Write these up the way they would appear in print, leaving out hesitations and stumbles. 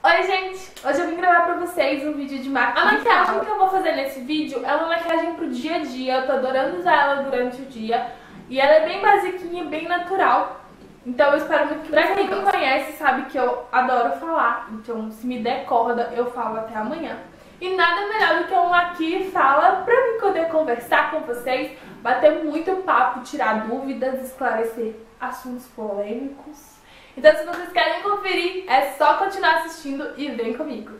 Oi gente, hoje eu vim gravar pra vocês um vídeo de maquiagem. A maquiagem que eu vou fazer nesse vídeo é uma maquiagem pro dia a dia. Eu tô adorando usar ela durante o dia. E ela é bem basiquinha, bem natural. Então eu espero muito que pra quem me conhece sabe que eu adoro falar. Então se me der corda eu falo até amanhã. E nada melhor do que um aqui e fala pra mim poder conversar com vocês, bater muito papo, tirar dúvidas, esclarecer assuntos polêmicos. Então se vocês querem conferir, é só continuar assistindo e vem comigo.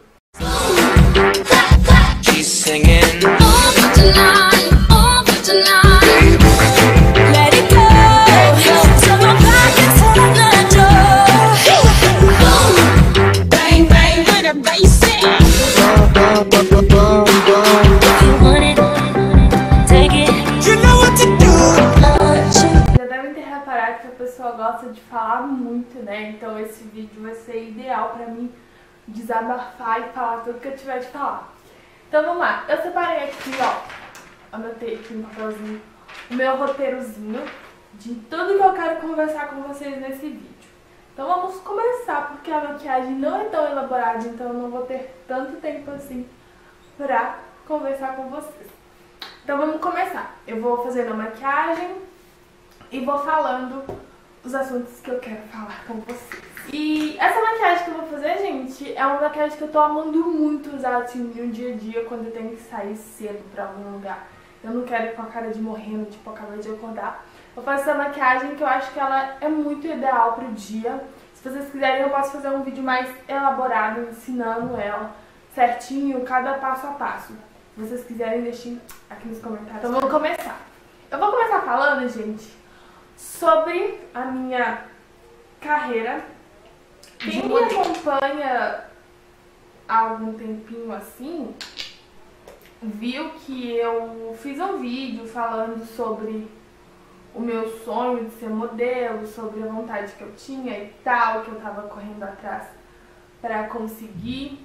Gosta de falar muito, né? Então esse vídeo vai ser ideal pra mim desabafar e falar tudo que eu tiver de falar. Então vamos lá, eu separei aqui, ó, anotei aqui no papelzinho o meu roteirozinho de tudo que eu quero conversar com vocês nesse vídeo. Então vamos começar, porque a maquiagem não é tão elaborada, então eu não vou ter tanto tempo assim pra conversar com vocês. Então vamos começar. Eu vou fazendo a maquiagem e vou falando os assuntos que eu quero falar com vocês. E essa maquiagem que eu vou fazer, gente, é uma maquiagem que eu tô amando muito usar assim no dia a dia, quando eu tenho que sair cedo pra algum lugar. Eu não quero ir com a cara de morrendo, tipo, acabei de acordar. Eu faço essa maquiagem que eu acho que ela é muito ideal pro dia. Se vocês quiserem, eu posso fazer um vídeo mais elaborado, ensinando ela certinho, cada passo a passo. Se vocês quiserem, deixem aqui nos comentários. Então vamos começar. Eu vou começar falando, gente, sobre a minha carreira. Quem me acompanha há algum tempinho assim, viu que eu fiz um vídeo falando sobre o meu sonho de ser modelo, sobre a vontade que eu tinha e tal, que eu tava correndo atrás pra conseguir.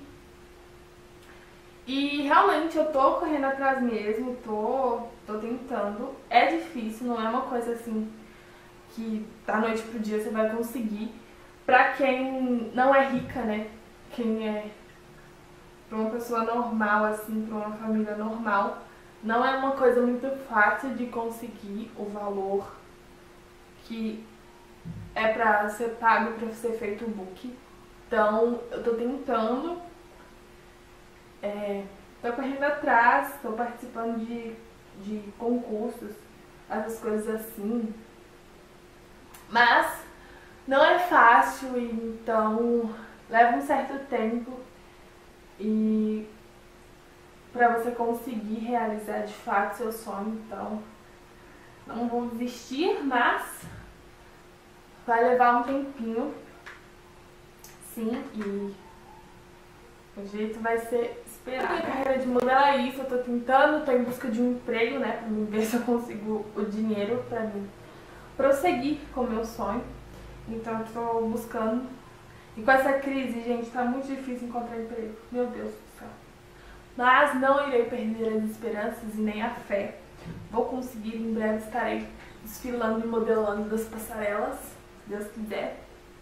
E realmente eu tô correndo atrás mesmo, tô tentando. É difícil, não é uma coisa assim que da noite pro dia você vai conseguir. Pra quem não é rica, né? Quem é pra uma pessoa normal, assim, pra uma família normal, não é uma coisa muito fácil de conseguir o valor que é pra ser pago pra ser feito o book. Então eu tô tentando, tô correndo atrás, tô participando de concursos, essas coisas assim. Mas não é fácil, então leva um certo tempo e pra você conseguir realizar de fato seu sonho. Então não vou desistir, mas vai levar um tempinho, sim, e o jeito vai ser esperar. Minha carreira de modelo é isso, eu tô tentando, tô em busca de um emprego, né, pra mim ver se eu consigo o dinheiro pra mim prosseguir com o meu sonho. Então eu tô buscando. E com essa crise, gente, tá muito difícil encontrar emprego. Meu Deus do céu. Mas não irei perder as esperanças e nem a fé. Vou conseguir, em breve estarei desfilando e modelando das passarelas, se Deus quiser.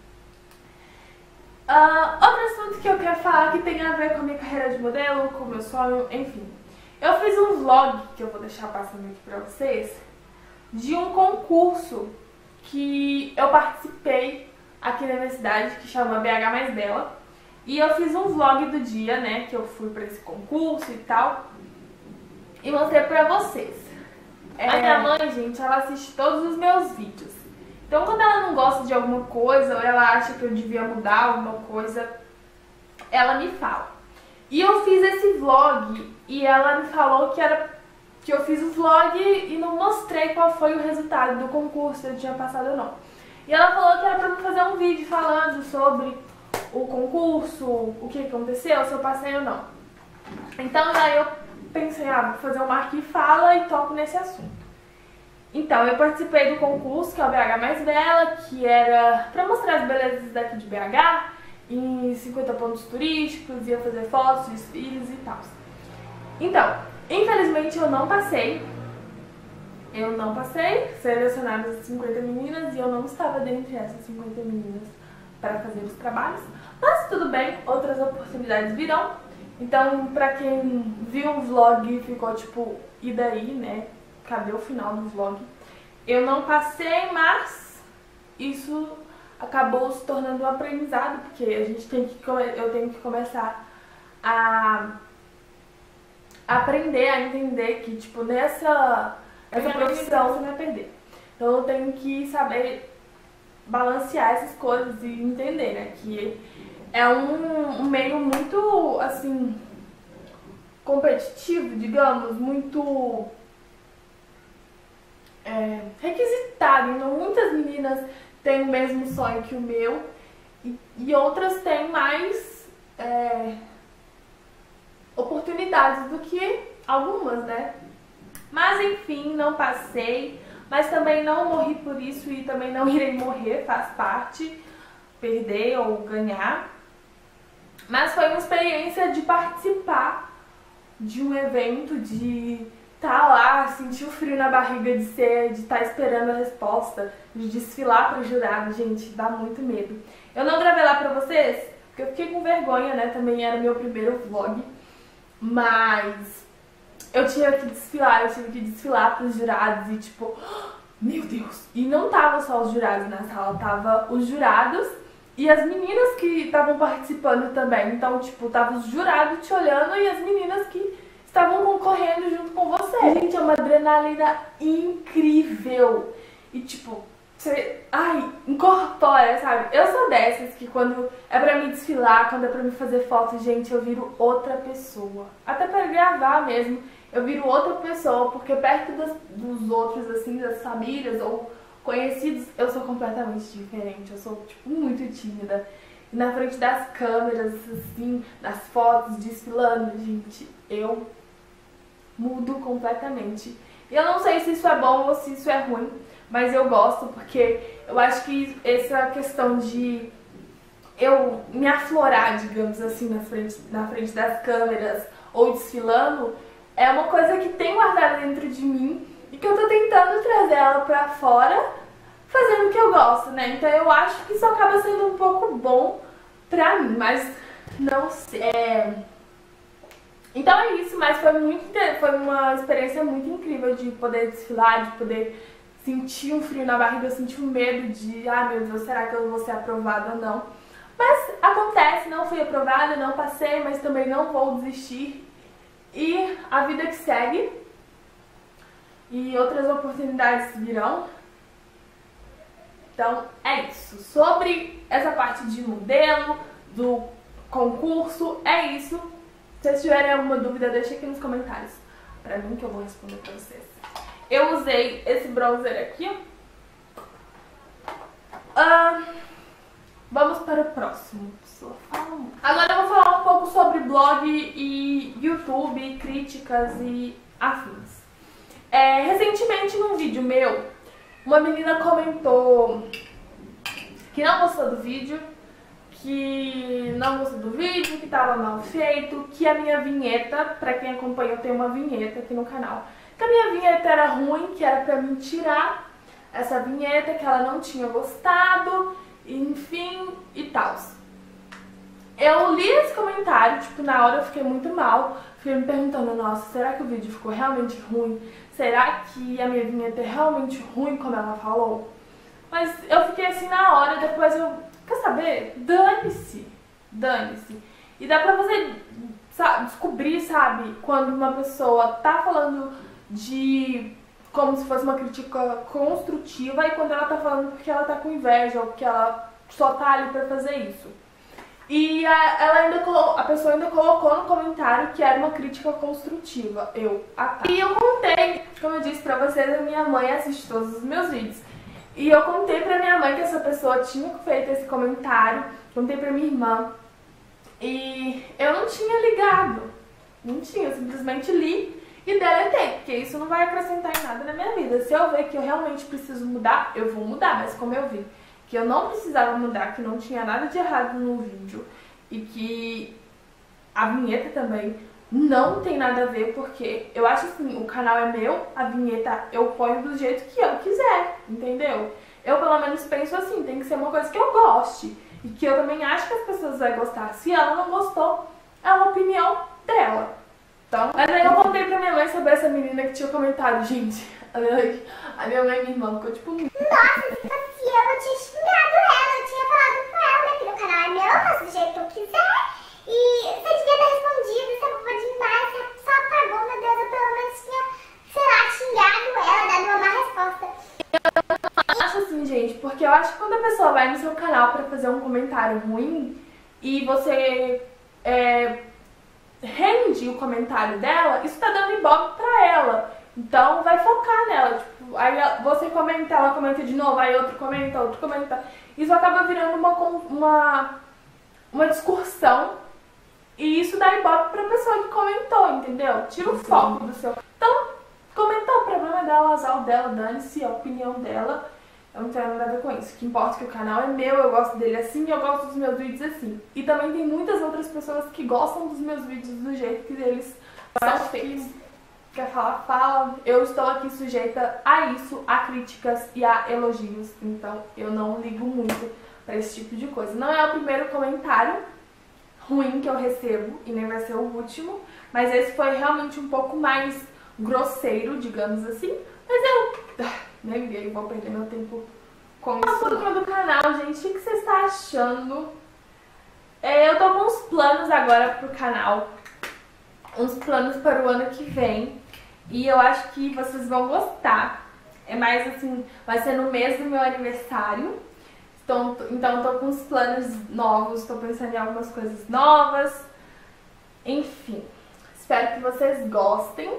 Outro assunto que eu quero falar que tem a ver com a minha carreira de modelo, com o meu sonho, enfim. Eu fiz um vlog que eu vou deixar passando aqui pra vocês, de um concurso que eu participei aqui na minha cidade, que chama BH Mais Bela. E eu fiz um vlog do dia, né, que eu fui pra esse concurso e tal, e mostrei pra vocês. A minha mãe, gente, ela assiste todos os meus vídeos. Então quando ela não gosta de alguma coisa, ou ela acha que eu devia mudar alguma coisa, ela me fala. E eu fiz esse vlog, e ela me falou que eu fiz o vlog e não mostrei qual foi o resultado do concurso, se eu tinha passado ou não. E ela falou que era pra eu fazer um vídeo falando sobre o concurso, o que aconteceu, se eu passei ou não. Então daí eu pensei, vou fazer uma aqui e fala e toco nesse assunto. Então eu participei do concurso, que é o BH Mais Bela, que era pra mostrar as belezas daqui de BH, em 50 pontos turísticos, ia fazer fotos, desfiles e tal. Então, infelizmente eu não passei, selecionadas as 50 meninas e eu não estava dentre essas 50 meninas para fazer os trabalhos, mas tudo bem, outras oportunidades virão. Então, pra quem viu o vlog e ficou tipo, e daí, né? Cadê o final do vlog? Eu não passei, mas isso acabou se tornando um aprendizado, porque a gente eu tenho que começar a aprender a entender que, tipo, essa profissão você vai perder. Então eu tenho que saber balancear essas coisas e entender, né, que é um meio muito, assim, competitivo, digamos, muito requisitado. Então muitas meninas têm o mesmo sonho que o meu e outras têm mais oportunidades do que algumas, né? Mas enfim, não passei, mas também não morri por isso e também não irei morrer, faz parte, perder ou ganhar. Mas foi uma experiência de participar de um evento, de estar lá, sentir o frio na barriga de estar esperando a resposta, de desfilar para o jurado. Gente, dá muito medo. Eu não gravei lá pra vocês, porque eu fiquei com vergonha, né? Também era meu primeiro vlog. Mas eu tive que desfilar pros jurados e tipo, meu Deus! E não tava só os jurados na sala, tava os jurados e as meninas que estavam participando também. Então, tipo, tava os jurados te olhando e as meninas que estavam concorrendo junto com você. Gente, é uma adrenalina incrível. E tipo, você, incorpora, sabe? Eu sou dessas que quando é pra me desfilar, quando é pra me fazer foto, gente, eu viro outra pessoa. Até pra gravar mesmo, eu viro outra pessoa, porque perto dos outros, assim, das famílias ou conhecidos, eu sou completamente diferente. Eu sou, tipo, muito tímida. E na frente das câmeras, assim, das fotos, desfilando, gente, eu mudo completamente. E eu não sei se isso é bom ou se isso é ruim, mas eu gosto porque eu acho que essa questão de eu me aflorar, digamos assim, na frente das câmeras ou desfilando, é uma coisa que tem guardada dentro de mim e que eu tô tentando trazer ela pra fora, fazendo o que eu gosto, né? Então eu acho que isso acaba sendo um pouco bom pra mim, mas não sei. Então é isso, mas foi uma experiência muito incrível de poder desfilar, de poder sentir um frio na barriga, eu senti um medo de, meu Deus, será que eu vou ser aprovada ou não? Mas acontece, não fui aprovada, não passei, mas também não vou desistir. E a vida que segue. E outras oportunidades virão. Então é isso. Sobre essa parte de modelo, do concurso, é isso. Se vocês tiverem alguma dúvida, deixa aqui nos comentários pra mim que eu vou responder pra vocês. Eu usei esse bronzer aqui. Vamos para o próximo. Agora eu vou falar um pouco sobre blog e YouTube, críticas e afins. Recentemente num vídeo meu, uma menina comentou que não gostou do vídeo, que tava mal feito, que a minha vinheta, pra quem acompanha, eu tenho uma vinheta aqui no canal, que a minha vinheta era ruim, que era pra mim tirar essa vinheta, que ela não tinha gostado, enfim, e tal. Eu li esse comentário, tipo, na hora eu fiquei muito mal, fiquei me perguntando, nossa, será que o vídeo ficou realmente ruim? Será que a minha vinheta é realmente ruim, como ela falou? Mas eu fiquei assim na hora, depois eu, quer saber? Dane-se, dane-se. E dá pra você descobrir, sabe, quando uma pessoa tá falando de como se fosse uma crítica construtiva e quando ela tá falando porque ela tá com inveja ou porque ela só tá ali pra fazer isso. E a pessoa ainda colocou no comentário que era uma crítica construtiva. E eu contei, como eu disse pra vocês, a minha mãe assiste todos os meus vídeos. E eu contei pra minha mãe que essa pessoa tinha feito esse comentário, contei pra minha irmã. E eu não tinha ligado, não tinha, eu simplesmente li e deletei, porque isso não vai acrescentar em nada na minha vida. Se eu ver que eu realmente preciso mudar, eu vou mudar, mas como eu vi que eu não precisava mudar, que não tinha nada de errado no vídeo e que a vinheta também não tem nada a ver, porque eu acho assim, o canal é meu, a vinheta eu ponho do jeito que eu quiser, entendeu? Eu pelo menos penso assim, tem que ser uma coisa que eu goste e que eu também acho que as pessoas vão gostar. Se ela não gostou, Mas aí eu contei pra minha mãe sobre essa menina que tinha comentado, gente. A minha mãe e minha irmã ficou tipo... Nossa, se fosse eu tinha xingado ela, eu tinha falado pra ela, né, que no canal é meu, eu faço do jeito que eu quiser. E você devia ter respondido, você é boba demais, você só apagou, meu Deus, eu pelo menos tinha, sei lá, xingado ela, dado uma má resposta. Eu acho assim, gente, porque eu acho que quando a pessoa vai no seu canal pra fazer um comentário ruim e você rende o comentário dela, isso tá dando ibope pra ela. Então vai focar nela, tipo, aí você comenta, ela comenta de novo, aí outro comenta. Isso acaba virando uma discussão e isso dá ibope pra pessoa que comentou, entendeu? Tira o foco do seu... Então, comentou, o problema dela, azar o dela, dane-se, a opinião dela. Eu não tenho nada a ver com isso. O que importa é que o canal é meu, eu gosto dele assim e eu gosto dos meus vídeos assim. E também tem muitas outras pessoas que gostam dos meus vídeos do jeito que eles são feitos. Quer falar? Fala. Eu estou aqui sujeita a isso, a críticas e a elogios. Então eu não ligo muito pra esse tipo de coisa. Não é o primeiro comentário ruim que eu recebo e nem vai ser o último. Mas esse foi realmente um pouco mais grosseiro, digamos assim. Mas eu... nem liguei, vou perder meu tempo com isso. Do canal, gente, o que você está achando? Eu tô com uns planos agora pro canal. Uns planos para o ano que vem. E eu acho que vocês vão gostar. É mais assim, vai ser no mês do meu aniversário. Então tô com uns planos novos, tô pensando em algumas coisas novas. Enfim, espero que vocês gostem.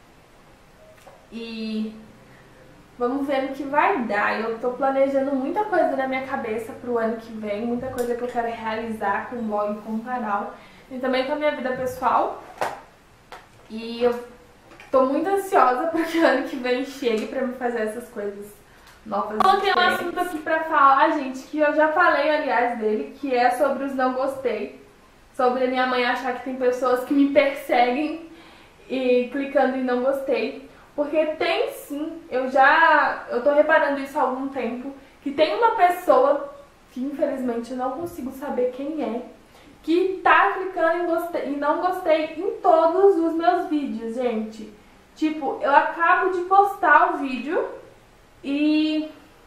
E vamos ver no que vai dar. Eu tô planejando muita coisa na minha cabeça pro ano que vem. Muita coisa que eu quero realizar com o blog, com o canal. E também com a minha vida pessoal. E eu tô muito ansiosa para que o ano que vem chegue pra me fazer essas coisas novas. Eu coloquei um assunto aqui pra falar, gente, que eu já falei, aliás, dele, que é sobre os não gostei. Sobre a minha mãe achar que tem pessoas que me perseguem e clicando em não gostei. Porque tem sim, eu tô reparando isso há algum tempo, que tem uma pessoa, que infelizmente eu não consigo saber quem é, que tá clicando em não gostei em todos os meus vídeos, gente. Tipo, eu acabo de postar o vídeo e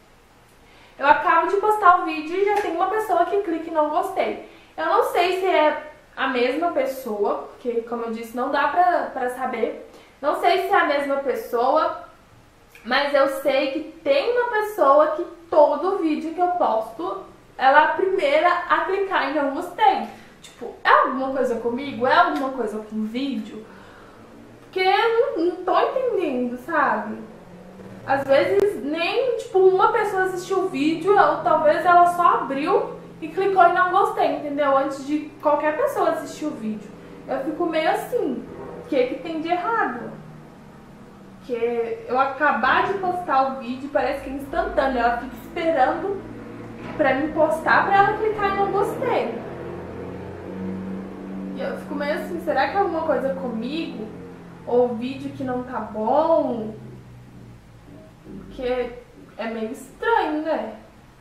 já tem uma pessoa que clica em não gostei. Eu não sei se é a mesma pessoa, porque como eu disse, não dá pra saber. Não sei se é a mesma pessoa, mas eu sei que tem uma pessoa que todo vídeo que eu posto, ela é a primeira a clicar em não gostei. Tipo, é alguma coisa comigo? É alguma coisa com o vídeo? Porque eu não tô entendendo, sabe? Às vezes nem, tipo, uma pessoa assistiu o vídeo, ou talvez ela só abriu e clicou em não gostei, entendeu? Antes de qualquer pessoa assistir o vídeo. Eu fico meio assim, o que tem de errado? Porque eu acabar de postar o vídeo, parece que é instantâneo, ela fica esperando pra me postar pra ela clicar em não gostei. E eu fico meio assim, será que é alguma coisa comigo? Ou o vídeo que não tá bom? Porque é meio estranho, né?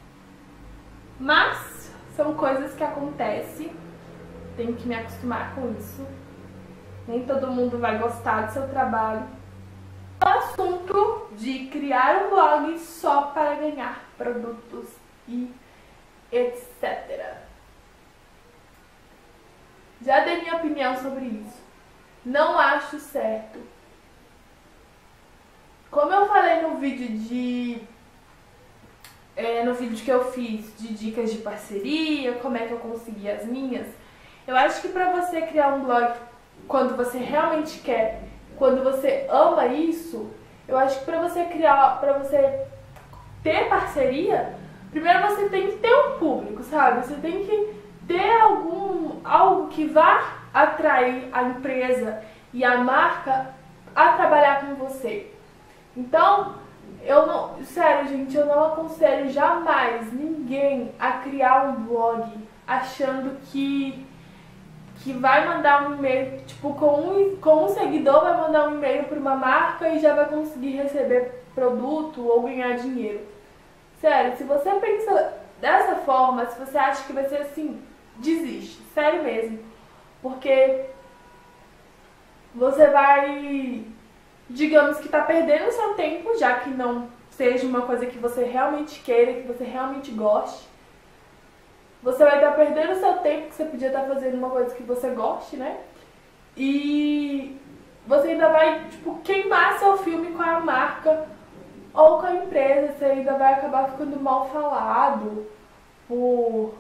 Mas são coisas que acontecem. Tenho que me acostumar com isso. Nem todo mundo vai gostar do seu trabalho. O assunto de criar um blog só para ganhar produtos e etc. Já dei minha opinião sobre isso. Não acho certo. Como eu falei no vídeo que eu fiz de dicas de parceria, como é que eu consegui as minhas, eu acho que pra você criar um blog quando você realmente quer, quando você ama isso, eu acho que pra você ter parceria, primeiro você tem que ter um público, sabe? Você tem que ter algo que vá atrair a empresa e a marca a trabalhar com você. Então, sério, gente, eu não aconselho jamais ninguém a criar um blog achando que vai mandar um e-mail, tipo, com um seguidor vai mandar um e-mail para uma marca e já vai conseguir receber produto ou ganhar dinheiro. Sério, se você pensa dessa forma, se você acha que vai ser assim, desiste, sério mesmo. Porque você vai, digamos que tá perdendo o seu tempo, já que não seja uma coisa que você realmente queira, que você realmente goste. Você vai estar perdendo o seu tempo, que você podia estar fazendo uma coisa que você goste, né? E você ainda vai, tipo, queimar seu filme com a marca ou com a empresa. Você ainda vai acabar ficando mal falado por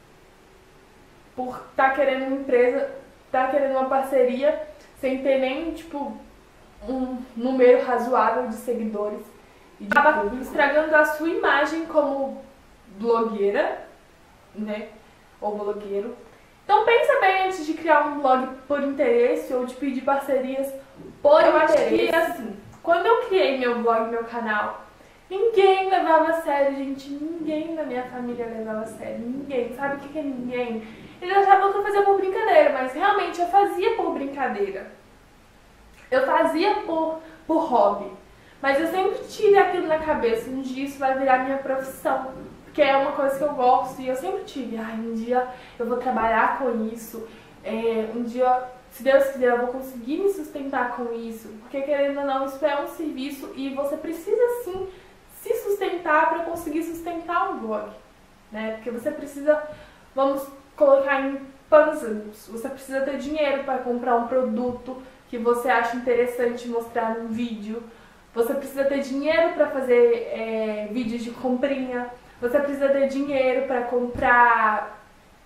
estar querendo uma empresa, estar querendo uma parceria sem ter nem, tipo, um número razoável de seguidores. E acaba estragando a sua imagem como blogueira, né? Ou blogueiro. Então pensa bem antes de criar um blog por interesse ou de pedir parcerias por interesse. Eu acho que, assim, quando eu criei meu blog, meu canal, ninguém levava a sério, gente. Ninguém da minha família levava a sério. Ninguém. Sabe o que é ninguém? Eles achavam que eu fazia por brincadeira, mas realmente eu fazia por brincadeira. Eu fazia por hobby. Mas eu sempre tive aquilo na cabeça. Um dia isso vai virar minha profissão. Porque é uma coisa que eu gosto e eu sempre tive. Um dia eu vou trabalhar com isso. Um dia, se Deus quiser, eu vou conseguir me sustentar com isso. Porque querendo ou não, isso é um serviço e você precisa sim se sustentar para conseguir sustentar um blog. Né? Porque você precisa, vamos colocar em panos limpos. Você precisa ter dinheiro para comprar um produto que você acha interessante mostrar num vídeo. Você precisa ter dinheiro para fazer vídeos de comprinha. Você precisa ter dinheiro para comprar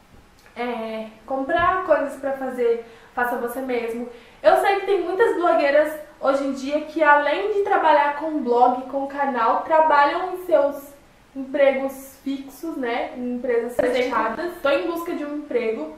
coisas para fazer, faça você mesmo. Eu sei que tem muitas blogueiras hoje em dia que, além de trabalhar com blog, com canal, trabalham em seus empregos fixos, né? Em empresas fechadas. Estou em busca de um emprego.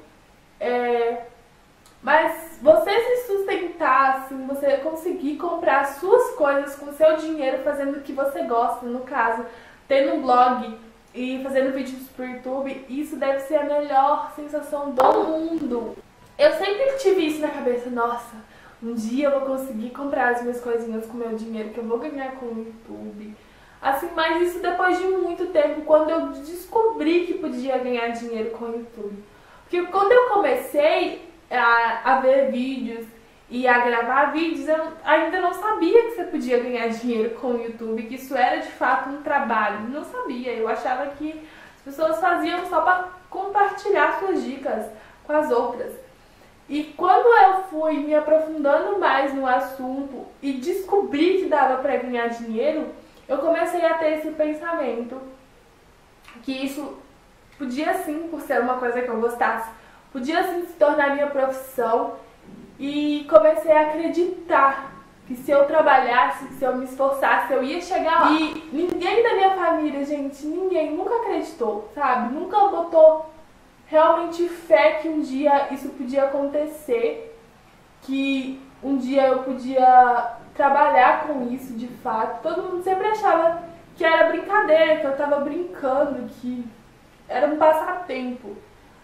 Mas você se sustentar, assim, você conseguir comprar as suas coisas com seu dinheiro, fazendo o que você gosta, no caso, tendo um blog e fazendo vídeos pro YouTube, isso deve ser a melhor sensação do mundo. Eu sempre tive isso na cabeça, nossa, um dia eu vou conseguir comprar as minhas coisinhas com meu dinheiro que eu vou ganhar com o YouTube. Assim, mas isso depois de muito tempo, quando eu descobri que podia ganhar dinheiro com o YouTube. Porque quando eu comecei a ver vídeos e a gravar vídeos, eu ainda não sabia que você podia ganhar dinheiro com o YouTube, que isso era de fato um trabalho. Não sabia, eu achava que as pessoas faziam só para compartilhar suas dicas com as outras. E quando eu fui me aprofundando mais no assunto e descobri que dava para ganhar dinheiro, eu comecei a ter esse pensamento que isso podia sim, por ser uma coisa que eu gostasse, podia sim se tornar minha profissão. E comecei a acreditar que se eu trabalhasse, se eu me esforçasse, eu ia chegar lá. E ninguém da minha família, gente, ninguém nunca acreditou, sabe? Nunca botou realmente fé que um dia isso podia acontecer, que um dia eu podia trabalhar com isso de fato. Todo mundo sempre achava que era brincadeira, que eu tava brincando, que era um passatempo.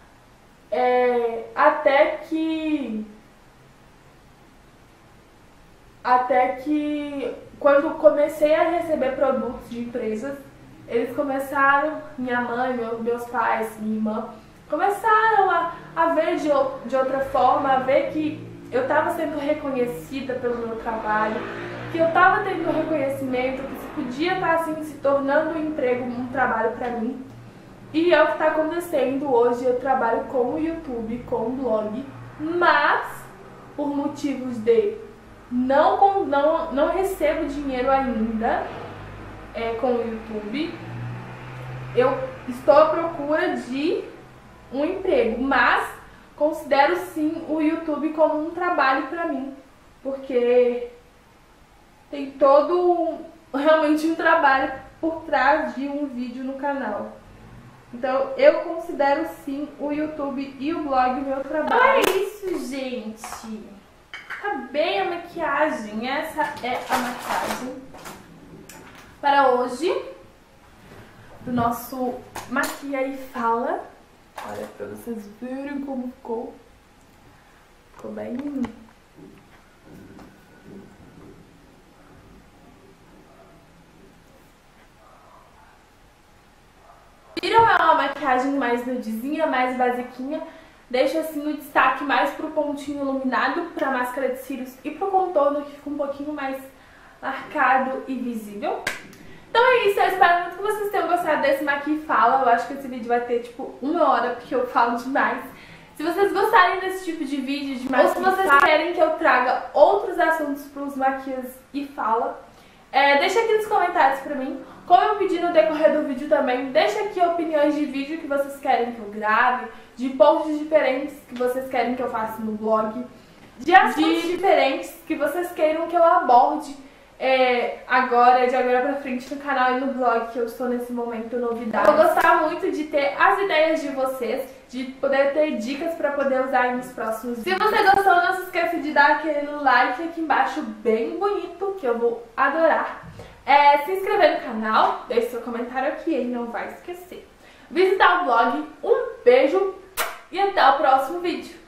Até que quando comecei a receber produtos de empresas, eles começaram, minha mãe, meus pais, minha irmã, começaram a ver de outra forma, a ver que eu estava sendo reconhecida pelo meu trabalho, que eu estava tendo reconhecimento, que isso podia estar assim, se tornando um emprego, um trabalho para mim. E é o que está acontecendo hoje. Eu trabalho com o YouTube, com o blog, mas por motivos de não recebo dinheiro ainda com o YouTube, eu estou à procura de um emprego, mas considero sim o YouTube como um trabalho para mim, porque tem realmente um trabalho por trás de um vídeo no canal. Então eu considero sim o YouTube e o blog meu trabalho. Então é isso, gente. Acabei a maquiagem. Essa é a maquiagem para hoje do nosso Maquia e Fala. Olha, pra vocês verem como ficou. Ficou bem. Viram? É uma maquiagem mais nudezinha, mais basiquinha. deixo assim o destaque mais pro pontinho iluminado, pra máscara de cílios e pro contorno, que fica um pouquinho mais marcado e visível. Então é isso, eu espero muito que vocês tenham gostado desse Maqui e Fala. Eu acho que esse vídeo vai ter tipo 1 hora, porque eu falo demais. Se vocês gostarem desse tipo de vídeo de Maqui, ou se vocês querem que eu traga outros assuntos pros Maquias e Fala, deixa aqui nos comentários pra mim. Como eu pedi no decorrer do vídeo também, deixa aqui opiniões de vídeo que vocês querem que eu grave, de posts diferentes que vocês querem que eu faça no blog, de assuntos diferentes que vocês queiram que eu aborde de agora pra frente no canal e no blog, que eu estou nesse momento novidade. Eu vou gostar muito de ter as ideias de vocês, de poder ter dicas pra poder usar aí nos próximos vídeos. Se você gostou, não se esqueça de dar aquele like aqui embaixo bem bonito, que eu vou adorar. Se inscrever no canal, deixe seu comentário aqui, hein? Não vai esquecer. Visitar o blog, um beijo e até o próximo vídeo.